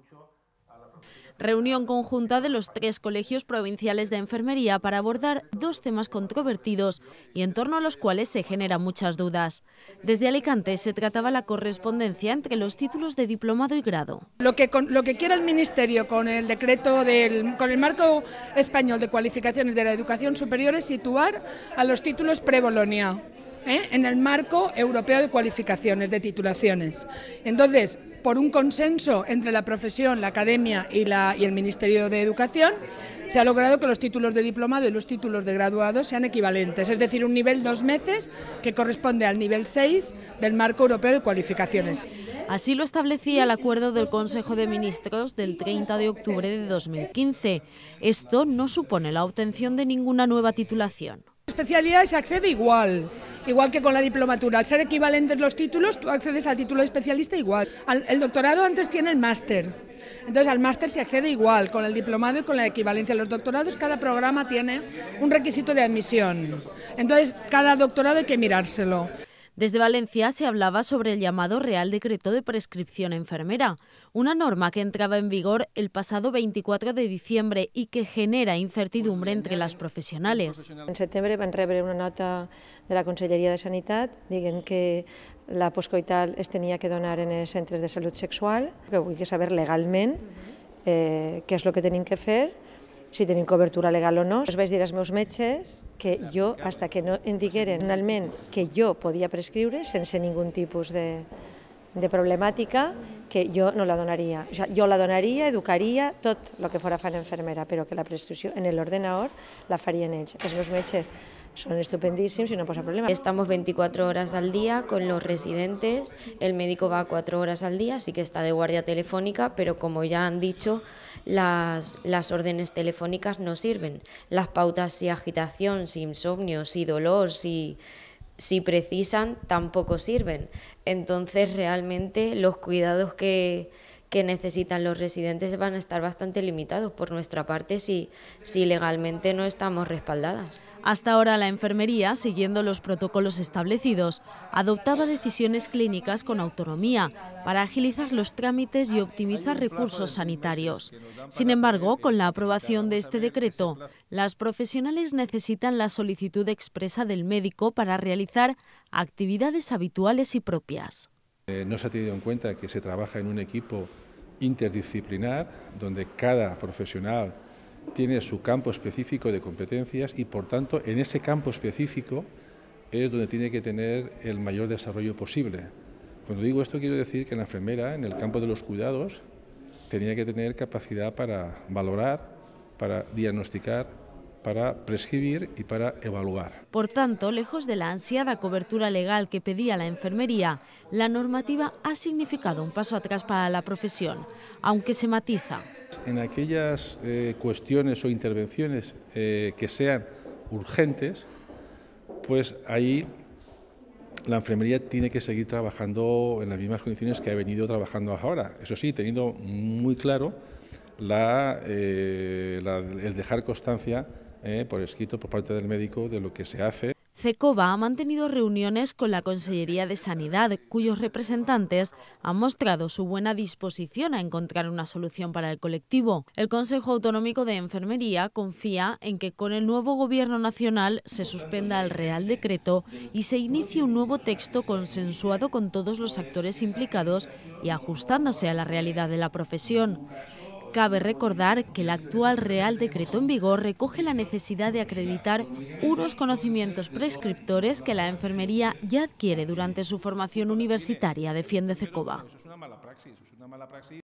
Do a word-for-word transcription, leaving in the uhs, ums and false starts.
Reunión conjunta de los tres colegios provinciales de enfermería para abordar dos temas controvertidos y en torno a los cuales se generan muchas dudas. Desde Alicante se trataba la correspondencia entre los títulos de diplomado y grado. Lo que, con, lo que quiera el Ministerio con el decreto, del, con el marco español de cualificaciones de la educación superior es situar a los títulos pre-Bolonia ¿eh? en el marco europeo de cualificaciones, de titulaciones. Entonces, por un consenso entre la profesión, la academia y, la, y el Ministerio de Educación, se ha logrado que los títulos de diplomado y los títulos de graduado sean equivalentes, es decir, un nivel dos meses que corresponde al nivel seis del marco europeo de cualificaciones. Así lo establecía el acuerdo del Consejo de Ministros del treinta de octubre de dos mil quince. Esto no supone la obtención de ninguna nueva titulación. Especialidad se accede igual, igual que con la diplomatura. Al ser equivalentes los títulos, tú accedes al título de especialista igual. Al, el doctorado antes tiene el máster, entonces al máster se accede igual, con el diplomado y con la equivalencia. Los doctorados, cada programa tiene un requisito de admisión, entonces cada doctorado hay que mirárselo. Desde Valencia se hablaba sobre el llamado Real Decreto de Prescripción Enfermera, una norma que entraba en vigor el pasado veinticuatro de diciembre y que genera incertidumbre entre las profesionales. En setembre van rebre una nota de la Conselleria de Sanitat dient que la postcoital es tenia que donar en els centres de salut sexual, que vull saber legalment eh, què és el que tenim que fer, si tenim cobertura legal o no. Els vaig dir als meus metges que jo, hasta que no em digueren finalment que jo podia prescriure sense ningun tipus de, de problemàtica, que jo no la donaria. O sea, jo la donaria, educaria, tot el que fora fan enfermera, però que la prescripció en l'ordenador la farien ells. Els meus metges son estupendísimos y no pasa problema. Estamos veinticuatro horas al día con los residentes, el médico va cuatro horas al día, sí que está de guardia telefónica, pero como ya han dicho, las, las órdenes telefónicas no sirven. Las pautas si agitación, si insomnio, si dolor, si, si precisan, tampoco sirven. Entonces realmente los cuidados que... que necesitan los residentes van a estar bastante limitados por nuestra parte si, si legalmente no estamos respaldadas. Hasta ahora la enfermería, siguiendo los protocolos establecidos, adoptaba decisiones clínicas con autonomía para agilizar los trámites y optimizar recursos sanitarios. Sin embargo, con la aprobación de este decreto, las profesionales necesitan la solicitud expresa del médico para realizar actividades habituales y propias. Eh, no se ha tenido en cuenta que se trabaja en un equipo interdisciplinar donde cada profesional tiene su campo específico de competencias y por tanto en ese campo específico es donde tiene que tener el mayor desarrollo posible. Cuando digo esto quiero decir que la enfermera en el campo de los cuidados tenía que tener capacidad para valorar, para diagnosticar, para prescribir y para evaluar. Por tanto, lejos de la ansiada cobertura legal que pedía la enfermería, la normativa ha significado un paso atrás para la profesión, aunque se matiza. En aquellas eh, cuestiones o intervenciones eh, que sean urgentes, pues ahí la enfermería tiene que seguir trabajando en las mismas condiciones que ha venido trabajando ahora. Eso sí, teniendo muy claro la, eh, la, el dejar constancia Eh, por escrito por parte del médico de lo que se hace. CECOVA ha mantenido reuniones con la Consellería de Sanidad, cuyos representantes han mostrado su buena disposición a encontrar una solución para el colectivo. El Consejo Autonómico de Enfermería confía en que con el nuevo Gobierno nacional se suspenda el Real Decreto y se inicie un nuevo texto consensuado con todos los actores implicados y ajustándose a la realidad de la profesión. Cabe recordar que el actual Real Decreto en vigor recoge la necesidad de acreditar unos conocimientos prescriptores que la enfermería ya adquiere durante su formación universitaria, defiende CECOVA.